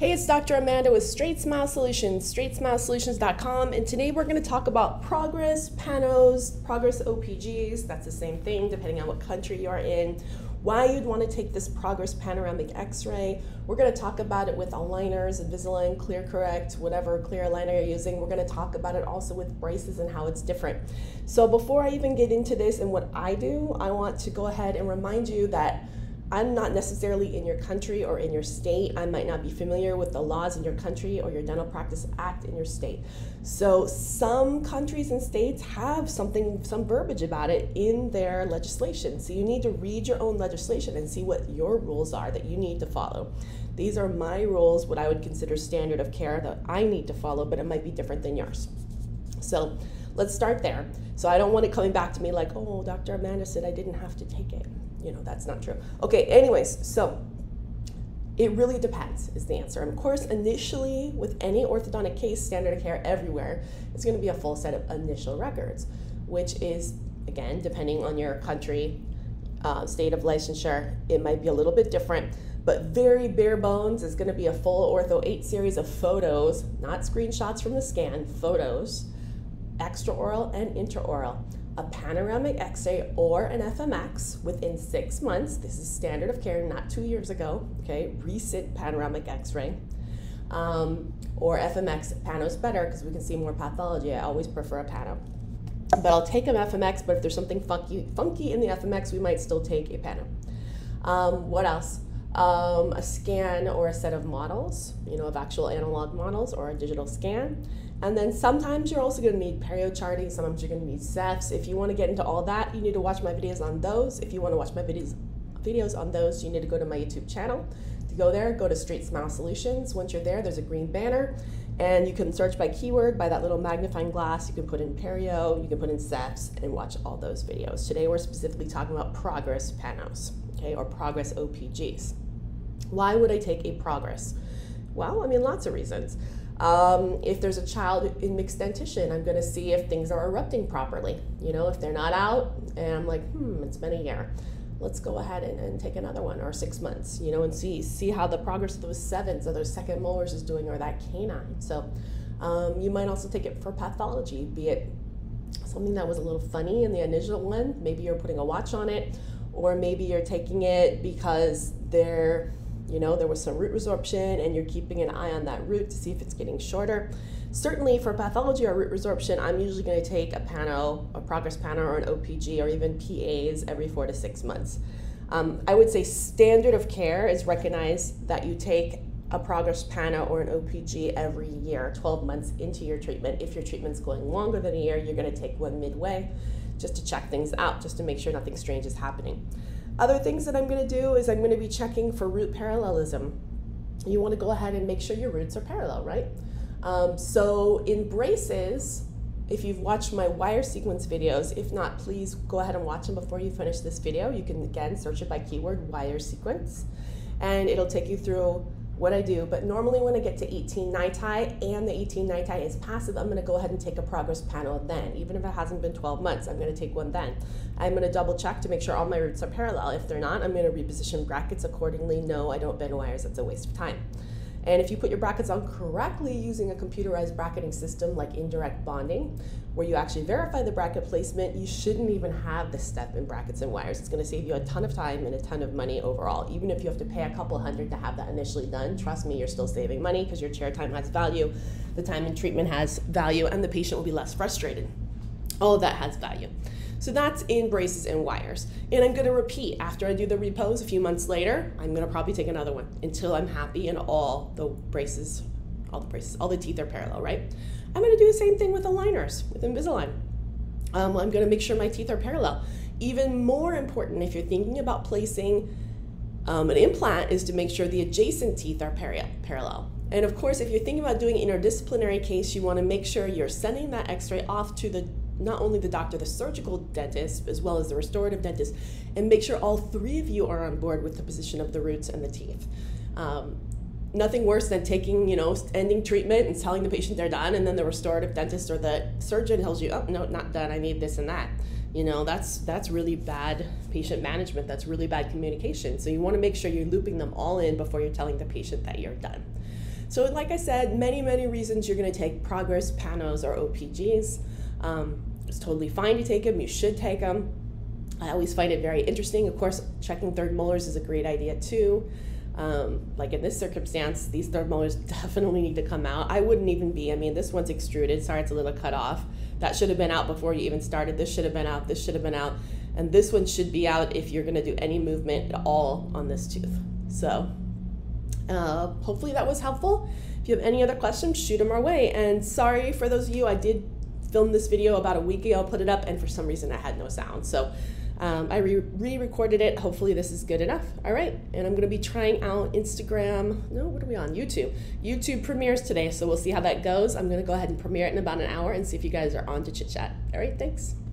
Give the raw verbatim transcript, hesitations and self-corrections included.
Hey, it's Doctor Amanda with Straightsmile Solutions, straight smile solutions dot com, and today we're going to talk about progress, panos, progress O P Gs, that's the same thing depending on what country you're in, why you'd want to take this progress panoramic X-ray. We're going to talk about it with aligners, Invisalign, clear correct, whatever clear aligner you're using. We're going to talk about it also with braces and how it's different. So before I even get into this and what I do, I want to go ahead and remind you that I'm not necessarily in your country or in your state. I might not be familiar with the laws in your country or your Dental Practice Act in your state. So some countries and states have something, some verbiage about it in their legislation. So you need to read your own legislation and see what your rules are that you need to follow. These are my rules, what I would consider standard of care that I need to follow, but it might be different than yours. So let's start there. So I don't want it coming back to me like, oh, Doctor Amanda said I didn't have to take it. You know, that's not true. Okay, anyways, so it really depends is the answer. And of course, initially with any orthodontic case, standard of care everywhere, it's gonna be a full set of initial records, which is, again, depending on your country, uh, state of licensure, it might be a little bit different, but very bare bones is gonna be a full Ortho eight series of photos, not screenshots from the scan, photos, extraoral and intraoral, a panoramic X-ray or an F M X within six months. This is standard of care, not two years ago, okay? Recent panoramic X-ray. Um, or F M X, pano's better because we can see more pathology. I always prefer a pano. But I'll take an F M X, but if there's something funky, funky in the F M X, we might still take a pano. Um, what else? Um, a scan or a set of models, you know, of actual analog models or a digital scan. And then sometimes you're also going to need perio charting, sometimes you're going to need Cephs. If you want to get into all that, you need to watch my videos on those. If you want to watch my videos videos on those, you need to go to my YouTube channel. To go there, go to Straightsmile Solutions. Once you're there, there's a green banner, and you can search by keyword, by that little magnifying glass. You can put in perio, you can put in Cephs, and watch all those videos. Today we're specifically talking about progress panos, okay, or progress O P Gs. Why would I take a progress? Well, I mean, lots of reasons. Um, if there's a child in mixed dentition, I'm going to see if things are erupting properly. You know, if they're not out, and I'm like, hmm, it's been a year. Let's go ahead and, and take another one, or six months, you know, and see see how the progress of those sevens or those second molars is doing, or that canine. So um, you might also take it for pathology, be it something that was a little funny in the initial one. Maybe you're putting a watch on it, or maybe you're taking it because they're You know, there was some root resorption and you're keeping an eye on that root to see if it's getting shorter. Certainly for pathology or root resorption, I'm usually going to take a pano, a progress pano, or an O P G, or even P As every four to six months. Um, I would say standard of care is recognize that you take a progress pano or an O P G every year, twelve months into your treatment. If your treatment's going longer than a year, you're going to take one midway just to check things out, just to make sure nothing strange is happening. Other things that I'm going to do is I'm going to be checking for root parallelism. You want to go ahead and make sure your roots are parallel, right? Um, so in braces, if you've watched my wire sequence videos, if not, please go ahead and watch them before you finish this video. You can, again, search it by keyword wire sequence, and it'll take you through what I do. But normally when I get to eighteen niti and the eighteen niti is passive, I'm going to go ahead and take a progress pano then. Even if it hasn't been twelve months, I'm going to take one then. I'm going to double check to make sure all my roots are parallel. If they're not, I'm going to reposition brackets accordingly. No, I don't bend wires. That's a waste of time. And if you put your brackets on correctly using a computerized bracketing system like indirect bonding, where you actually verify the bracket placement, you shouldn't even have this step in brackets and wires. It's going to save you a ton of time and a ton of money overall. Even if you have to pay a couple hundred to have that initially done, trust me, you're still saving money because your chair time has value, the time in treatment has value, and the patient will be less frustrated. All of that has value. So that's in braces and wires. And I'm going to repeat. After I do the repose a few months later, I'm going to probably take another one until I'm happy and all the braces, all the braces, all the teeth are parallel, right? I'm going to do the same thing with aligners, with Invisalign. Um, I'm going to make sure my teeth are parallel. Even more important, if you're thinking about placing um, an implant, is to make sure the adjacent teeth are par parallel. And of course, if you're thinking about doing an interdisciplinary case, you want to make sure you're sending that X-ray off to the not only the doctor, the surgical dentist, as well as the restorative dentist, and make sure all three of you are on board with the position of the roots and the teeth. Um, nothing worse than taking, you know, ending treatment and telling the patient they're done, and then the restorative dentist or the surgeon tells you, oh, no, not done, I need this and that. You know, that's, that's really bad patient management. That's really bad communication. So you want to make sure you're looping them all in before you're telling the patient that you're done. So like I said, many, many reasons you're gonna take progress, panos, or O P Gs. Um, it's totally fine to take them, you should take them. I always find it very interesting. Of course, checking third molars is a great idea too. Um, like in this circumstance, these third molars definitely need to come out. I wouldn't even be, I mean, this one's extruded, sorry it's a little cut off. That should have been out before you even started. This should have been out, this should have been out. And this one should be out if you're gonna do any movement at all on this tooth. So, uh, hopefully that was helpful. If you have any other questions, shoot them our way. And sorry for those of you, I did film this video about a week ago, put it up, and for some reason I had no sound. So um, I re-recorded it. Hopefully this is good enough. All right, and I'm gonna be trying out Instagram, no, what are we on? YouTube. YouTube premieres today, so we'll see how that goes. I'm gonna go ahead and premiere it in about an hour and see if you guys are on to chit chat. All right, thanks.